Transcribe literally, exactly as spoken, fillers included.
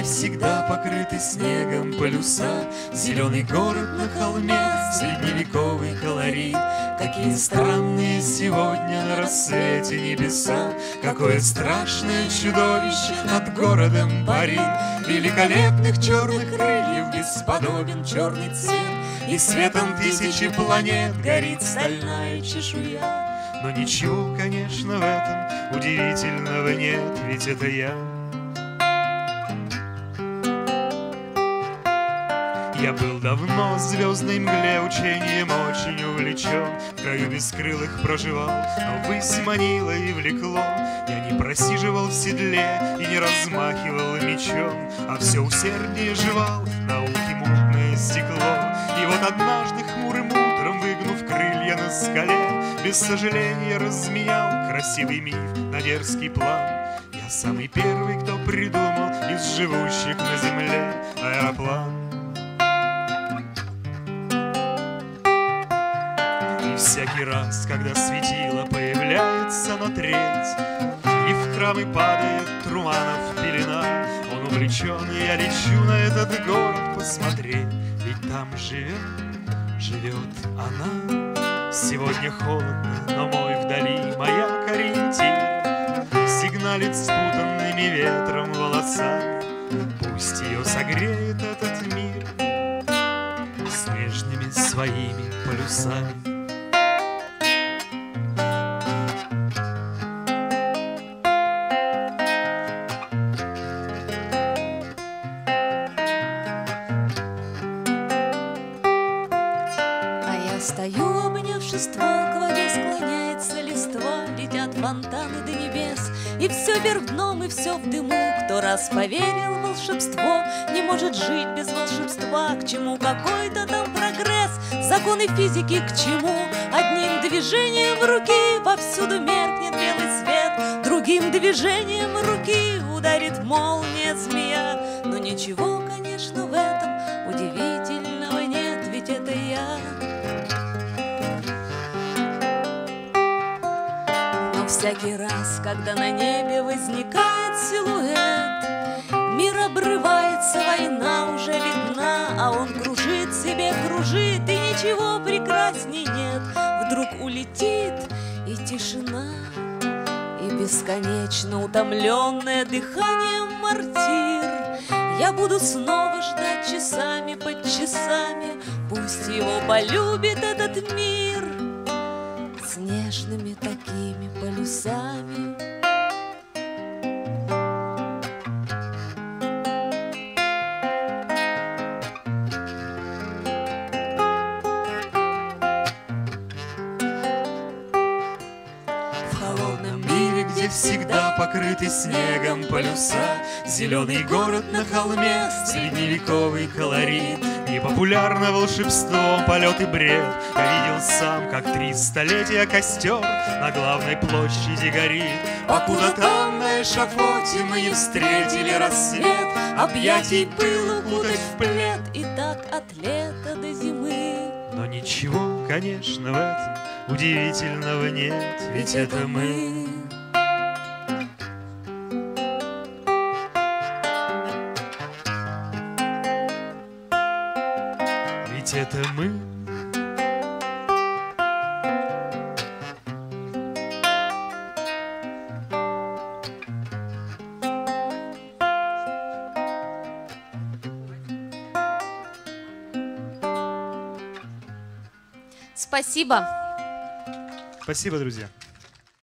всегда покрыты снегом полюса, зеленый город на холме, средневековый колорит. Какие странные сегодня на рассвете небеса, какое страшное чудовище над городом парит. Великолепных черных крыльев бесподобен черный цвет, и светом тысячи планет горит стальная чешуя. Но ничего, конечно, в этом удивительного нет, ведь это я. Я был давно в звездной мгле, учением очень увлечен, в краю бескрылых проживал, но ввысь манило и влекло. Я не просиживал в седле и не размахивал мечом, а все усерднее жевал науки мутное стекло. И вот однажды хмурым утром, выгнув крылья на скале, без сожаления разменял красивый миф на дерзкий план. Я самый первый, кто придумал из живущих на земле аэроплан. И всякий раз, когда светило появляется на треть, и в храмы падает Труманов пелена, он увлечен, и я лечу на этот город посмотреть, ведь там живет, живет она. Сегодня холодно, но мой вдали маяк ориентир сигналит спутанными ветром волосами. Пусть ее согреет этот мир с нежными своими полюсами. Стою, обнявши ствол, к воде склоняется листва, летят фонтаны до небес, и все вверх дном, и все в дыму. Кто раз поверил в волшебство, не может жить без волшебства. К чему какой-то там прогресс, законы физики к чему? Одним движением руки повсюду меркнет белый свет, другим движением руки ударит молния змея. Но ничего, конечно, в этом удивительного нет, ведь это я. Всякий раз, когда на небе возникает силуэт, мир обрывается, война уже видна, а он кружит себе, кружит, и ничего прекрасней нет. Вдруг улетит и тишина, и бесконечно утомленное дыханием мортир. Я буду снова ждать часами под часами, пусть его полюбит этот мир с нежными такими полюсами. В холодном мире, где всегда покрыты снегом полюса, зеленый город на холме, средневековый колорит. Непопулярно волшебством полет и бред. Я видел сам, как три столетия костер на главной площади горит. Покуда там на эшафоте мы не встретили рассвет, объятий пыл укутать в плед, и так от лета до зимы. Но ничего, конечно, в этом удивительного нет, ведь это мы. Ведь это мы. Спасибо. Спасибо, друзья.